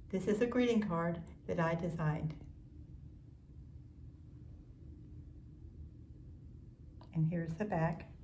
This is a greeting card that I designed. And here's the back.